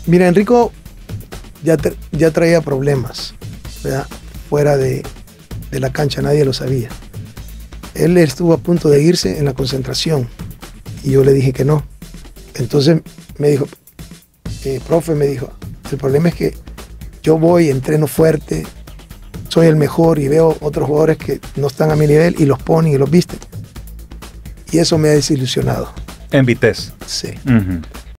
Mira, Enrico ya traía problemas, ¿verdad? Fuera de la cancha, nadie lo sabía. Él estuvo a punto de irse en la concentración y yo le dije que no. Entonces me dijo, profe, me dijo, el problema es que yo voy, entreno fuerte, soy el mejor y veo otros jugadores que no están a mi nivel y los ponen y los visten. Y eso me ha desilusionado. En Vitesse. Sí.